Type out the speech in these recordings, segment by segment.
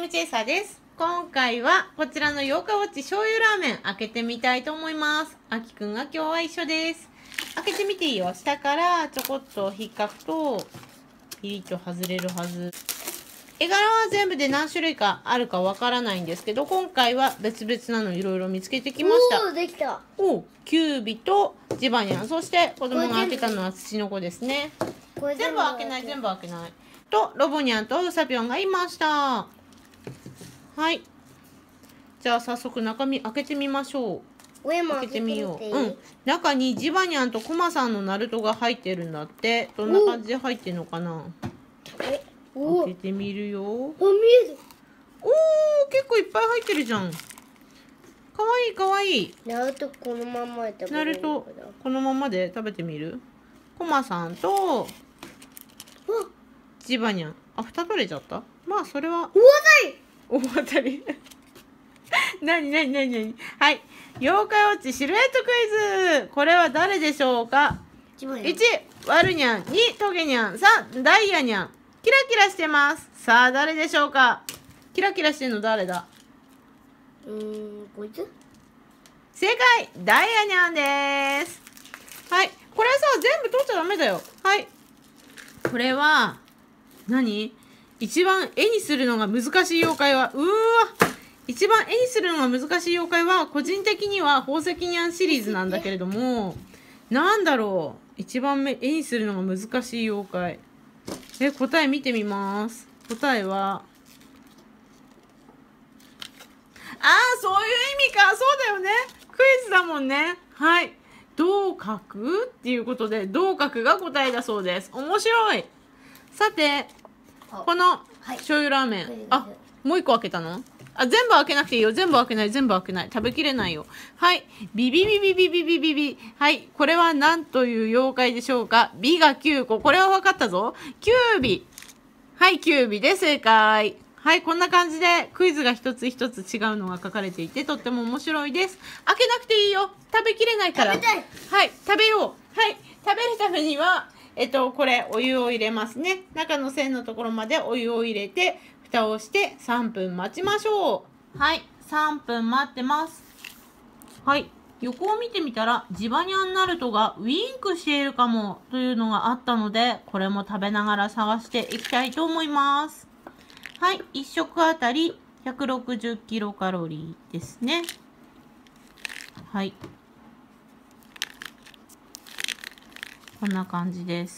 ムチェイサーです。今回はこちらの8日ウォッチ醤油ラーメン開けてみたいと思います。あきくんが今日は一緒です。開けてみていいよ。下からちょこっと引っかくとピリッと外れるはず。絵柄は全部で何種類かあるかわからないんですけど、今回は別々なのいろいろ見つけてきました。 おー、できた。 キュービとジバニャン、そして子供が開けたのはツチノコですね。全部開けない、全部開けない。と、ロボニャンとウサピョンがいました。はい。じゃあ早速中身開けてみましょう。 開開けてみよう。中にジバニャンとコマさんのナルトが入ってるんだって。どんな感じで入ってるのかな。開けてみるよ。 見える。 結構いっぱい入ってるじゃん。かわいいかわいい。 ナルトこのままで食べナルれるのかトこのままで食べてみる。コマさんとジバニャン。蓋取れちゃった。まあそれは大当たりなにはい。妖怪ウォッチシルエットクイズ。これは誰でしょうか。1、ワルニャン。2、トゲニャン。3、ダイヤニャン。キラキラしてます。さあ、誰でしょうか。キラキラしてんの誰だ。 こいつ正解、ダイヤニャンです。はい。これさ、全部取っちゃダメだよ。はい。これは、一番絵にするのが難しい妖怪は、一番絵にするのが難しい妖怪は、個人的には宝石ニャンシリーズなんだけれども、なんだろう。一番絵にするのが難しい妖怪。答え見てみます。答えは、そういう意味か。そうだよね。クイズだもんね。はい。どう書くっていうことで、どう書くが答えだそうです。面白い。さて、この醤油ラーメン。もう一個開けたの？全部開けなくていいよ。全部開けない。食べきれないよ。はい。ビビビビビビビビビ。はい。これは何という妖怪でしょうか？ビが9個。これは分かったぞ。キュービ。はい、キュービで正解。はい、こんな感じでクイズが一つ一つ違うのが書かれていてとっても面白いです。開けなくていいよ。食べきれないから。 食べたい。 はい、食べよう。はい、食べるためには、これ、お湯を入れますね。中の線のところまでお湯を入れて、蓋をして3分待ちましょう。はい、3分待ってます。はい、横を見てみたら、ジバニャンナルトがウィンクしているかもというのがあったので、これも食べながら探していきたいと思います。はい、1食あたり160キロカロリーですね。はい。こんな感じです。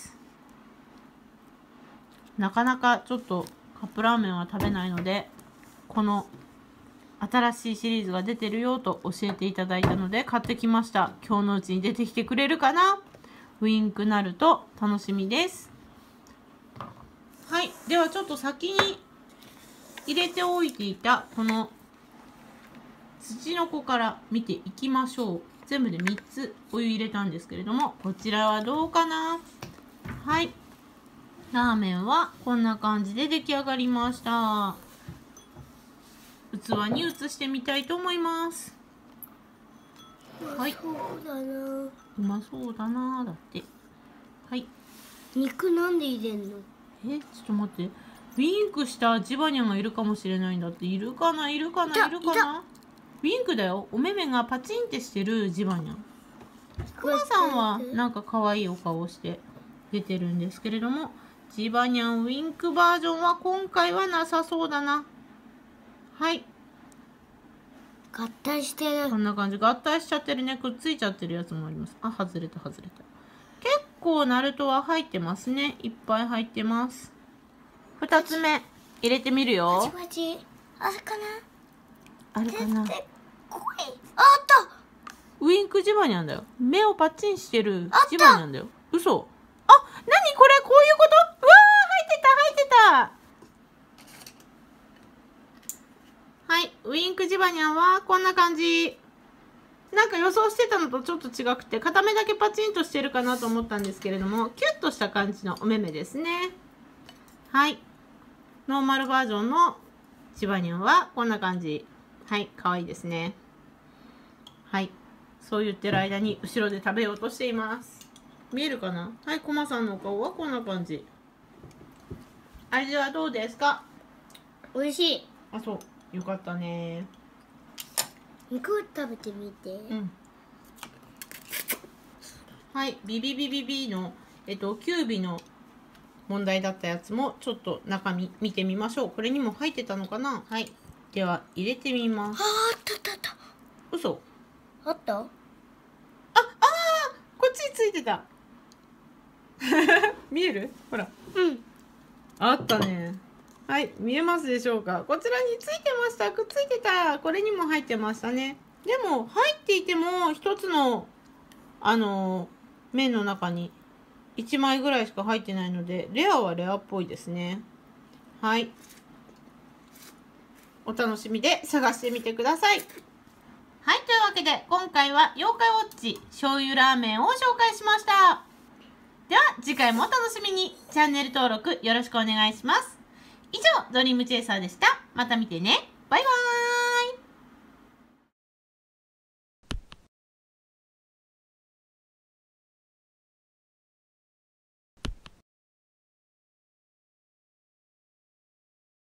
なかなかちょっとカップラーメンは食べないので、この新しいシリーズが出てるよと教えていただいたので買ってきました。今日のうちに出てきてくれるかな？ウィンクなると楽しみです。はい。ではちょっと先に入れておいていたこのツチノコから見ていきましょう。全部で3つお湯入れたんですけれども、こちらはどうかな？はい。ラーメンはこんな感じで出来上がりました。器に移してみたいと思います。はい。うまそうだなだって。はい。 肉なんで入れんの？ ちょっと待って。ウィンクしたジバニャンがいるかもしれないんだって。いるかな？ウィンクだよ。お目目がパチンってしてるジバニャン。クマさんはなんか可愛いお顔をして出てるんですけれども、ジバニャンウィンクバージョンは今回はなさそうだな。はい。 合体してる。 こんな感じ。合体しちゃってるね。くっついちゃってるやつもあります。外れた。結構ナルトは入ってますね。いっぱい入ってます。2つ目入れてみるよ。 あるかな？ あるかな？ あった。 ウィンクジバニャンだよ。目をパッチンしてるジバニャンだよ。嘘。なにこれ？こういうこと？入ってた。はい。ウィンクジバニャンはこんな感じ。なんか予想してたのとちょっと違くて、片目だけパチンとしてるかなと思ったんですけれども、キュッとした感じのお目目ですね。はい。ノーマルバージョンのジバニャンはこんな感じ。はい。かわいいですね。はい。そう言ってる間に後ろで食べようとしています。見えるかな？はい。コマさんのお顔はこんな感じ。味はどうですか？ 美味しい。 あ、そうよかったね。 肉食べてみて。 うん。はい、ビビビビビのキュービの問題だったやつもちょっと中身見てみましょう。これにも入ってたのかな。はい、では入れてみます。 あったあった。 嘘。 あった？ こっちについてた。見える？ほら。 うん。 あったね。はい、見えますでしょうか。こちらについてました。くっついてた。これにも入ってましたね。でも入っていても一つの麺の中に1枚ぐらいしか入ってないので、レアはレアっぽいですね。はい。お楽しみで探してみてください。はい、というわけで今回は妖怪ウォッチ醤油ラーメンを紹介しました。では次回もお楽しみに。チャンネル登録よろしくお願いします。以上、ドリームチェイサーでした。また見てね。バイバイ。